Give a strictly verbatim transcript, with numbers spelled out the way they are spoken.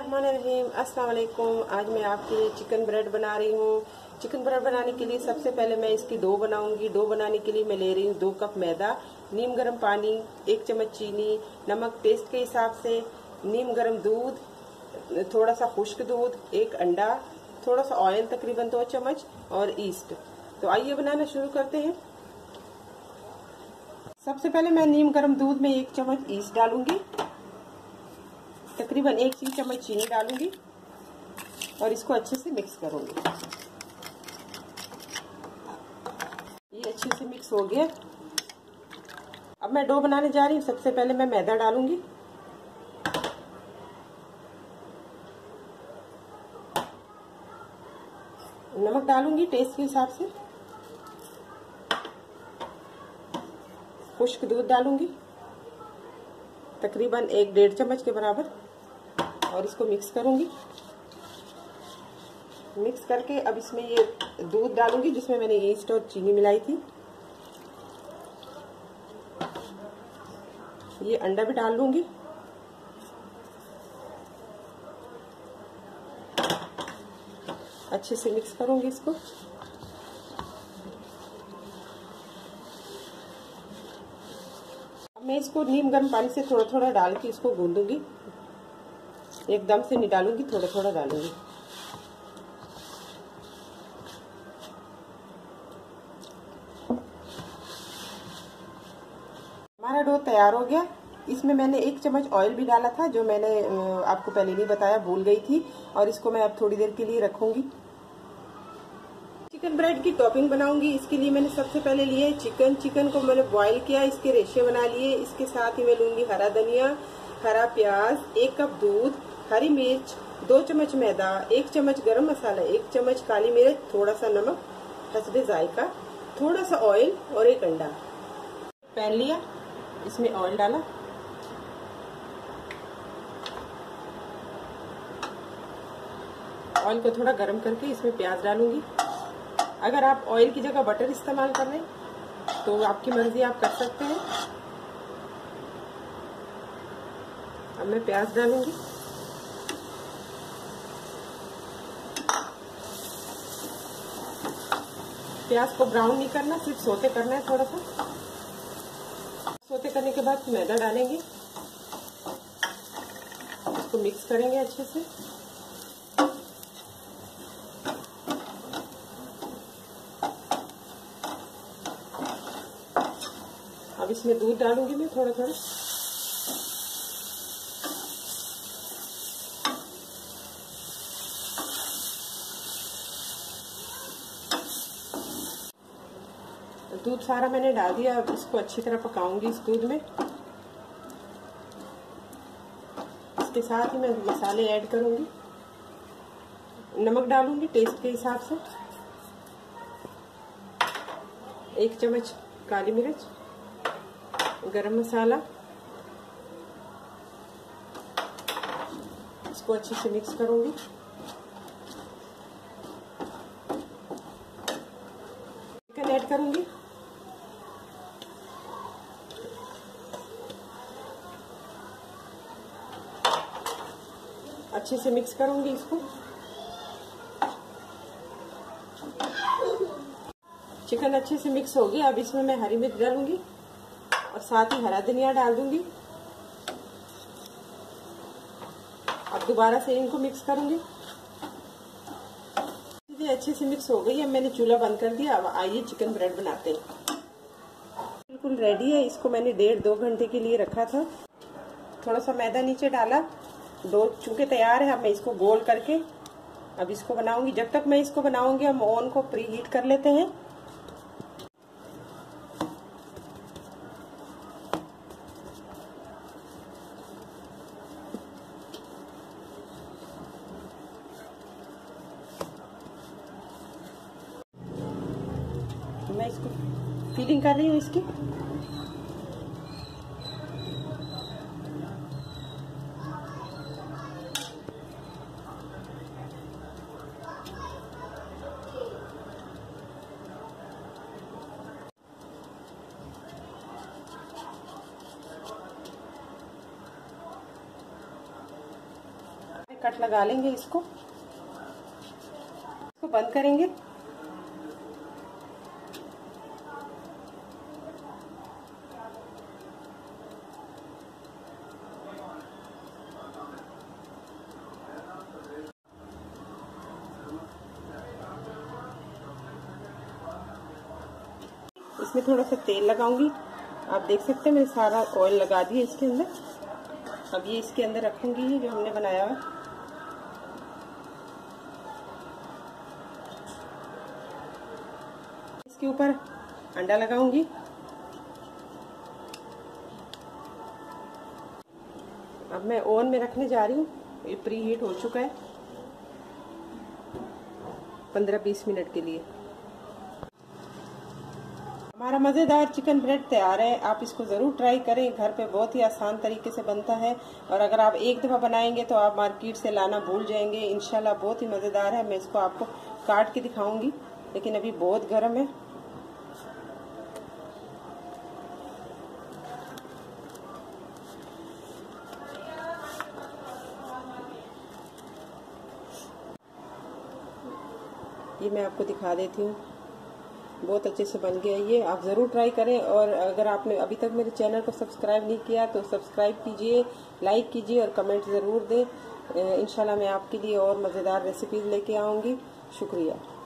बिस्मिल्लाहिर्रहमानिर्रहीम। अस्सलाम वालेकुम। आज मैं आपके लिए चिकन ब्रेड बना रही हूँ। चिकन ब्रेड बनाने के लिए सबसे पहले मैं इसकी डो बनाऊंगी। डो बनाने के लिए मैं ले रही हूँ दो कप मैदा, नीम गर्म पानी, एक चम्मच चीनी, नमक टेस्ट के हिसाब से, नीम गर्म दूध, थोड़ा सा खुश्क दूध, एक अंडा, थोड़ा सा ऑयल तकरीबन दो चम्मच और ईस्ट। तो आइए बनाना शुरू करते हैं। सबसे पहले मैं नीम गर्म दूध में एक चम्मच ईस्ट डालूंगी, तकरीबन एक सी चम्मच चीनी डालूंगी और इसको अच्छे से मिक्स करूंगी। ये अच्छे से मिक्स हो गया। अब मैं डो बनाने जा रही हूँ। सबसे पहले मैं मैदा डालूंगी, नमक डालूंगी टेस्ट के हिसाब से, खुश्क दूध डालूंगी तकरीबन एक डेढ़ चम्मच के बराबर और इसको मिक्स करूंगी। मिक्स करके अब इसमें ये दूध डालूंगी जिसमें मैंने ईस्ट और चीनी मिलाई थी। ये अंडा भी डाल लूंगी। अच्छे से मिक्स करूंगी इसको। अब मैं इसको नीम गर्म पानी से थोड़ा थोड़ा डाल के इसको गूंदूंगी। एकदम से नहीं डालूंगी, थोड़ा थोड़ा डालूंगी। हमारा डो तैयार हो गया। इसमें मैंने एक चम्मच ऑयल भी डाला था जो मैंने आपको पहले नहीं बताया, भूल गई थी। और इसको मैं अब थोड़ी देर के लिए रखूंगी। चिकन ब्रेड की टॉपिंग बनाऊंगी। इसके लिए मैंने सबसे पहले लिए चिकन। चिकन को मैंने बॉईल किया, इसके रेशे बना लिए। इसके साथ ही मैं लूंगी हरा धनिया, हरा प्याज, एक कप दूध, हरी मिर्च, दो चम्मच मैदा, एक चम्मच गरम मसाला, एक चम्मच काली मिर्च, थोड़ा सा नमक हस्बे जायका, थोड़ा सा ऑयल और एक अंडा। पैन लिया, इसमें ऑयल डाला, ऑयल को थोड़ा गरम करके इसमें प्याज डालूंगी। अगर आप ऑयल की जगह बटर इस्तेमाल कर रहे हैं तो आपकी मर्जी, आप कर सकते हैं। अब मैं प्याज डालूंगी। प्याज को ब्राउन नहीं करना, सिर्फ सोते करना है थोड़ा सा। सोते करने के बाद मैदा डालेंगे, इसको मिक्स करेंगे अच्छे से। अब इसमें दूध डालूंगी मैं थोड़ा थोड़ा। दूध सारा मैंने डाल दिया। अब इसको अच्छी तरह पकाऊंगी इस दूध में। इसके साथ ही मैं मसाले ऐड करूंगी। नमक डालूंगी टेस्ट के हिसाब से, एक चम्मच काली मिर्च, गरम मसाला। इसको अच्छे से मिक्स करूंगी। चिकन ऐड करूंगी। अच्छे से मिक्स करूंगी इसको। चिकन अच्छे से मिक्स हो गया। अब इसमें मैं हरी मिर्च डालूंगी और साथ ही हरा धनिया डाल दूंगी। अब दोबारा से इनको मिक्स करूंगी। ये अच्छे से मिक्स हो गई है। मैंने चूल्हा बंद कर दिया। अब आइए चिकन ब्रेड बनाते हैं। बिल्कुल रेडी है। इसको मैंने डेढ़ दो घंटे के लिए रखा था। थोड़ा सा मैदा नीचे डाला। डो चूंकि तैयार है। अब मैं इसको गोल करके अब इसको बनाऊंगी। जब तक मैं इसको बनाऊंगी हम ओवन को प्री हीट कर लेते हैं। मैं इसको फीलिंग कर रही हूँ इसकी। कट लगा लेंगे, इसको इसको बंद करेंगे। इसमें थोड़ा सा तेल लगाऊंगी। आप देख सकते हैं मैंने सारा ऑयल लगा दिया इसके अंदर। अब ये इसके अंदर रखूंगी जो हमने बनाया है। इसके ऊपर अंडा लगाऊंगी। अब मैं ओवन में रखने जा रही हूँ। ये प्री हीट हो चुका है पंद्रह बीस मिनट के लिए। हमारा मज़ेदार चिकन ब्रेड तैयार है। आप इसको ज़रूर ट्राई करें, घर पे बहुत ही आसान तरीके से बनता है। और अगर आप एक दफ़ा बनाएंगे तो आप मार्केट से लाना भूल जाएंगे। इंशाल्लाह बहुत ही मज़ेदार है। मैं इसको आपको काट के दिखाऊंगी, लेकिन अभी बहुत गर्म है। ये मैं आपको दिखा देती हूँ, बहुत अच्छे से बन गया ये। आप ज़रूर ट्राई करें। और अगर आपने अभी तक मेरे चैनल को सब्सक्राइब नहीं किया तो सब्सक्राइब कीजिए, लाइक कीजिए और कमेंट ज़रूर दें। इंशाल्लाह मैं आपके लिए और मज़ेदार रेसिपीज़ लेके आऊँगी। शुक्रिया।